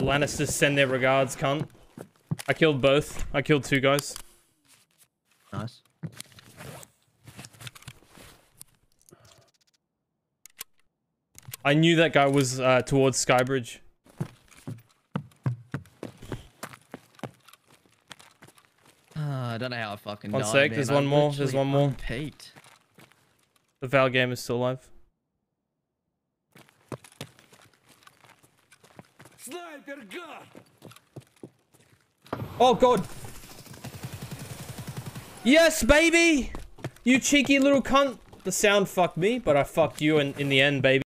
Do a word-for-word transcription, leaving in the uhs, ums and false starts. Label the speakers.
Speaker 1: Lannisters send their regards, cunt. I killed both. I killed two guys.
Speaker 2: Nice.
Speaker 1: I knew that guy was uh, towards Skybridge.
Speaker 2: Uh, I don't know how I fucking
Speaker 1: One
Speaker 2: died,
Speaker 1: sec,
Speaker 2: man.
Speaker 1: there's
Speaker 2: I
Speaker 1: one more, there's
Speaker 2: literally
Speaker 1: one more.
Speaker 2: unpeaked.
Speaker 1: The Val game is still alive.
Speaker 3: Sniper gun!
Speaker 1: Oh god! Yes, baby! You cheeky little cunt! The sound fucked me, but I fucked you in, in the end, baby.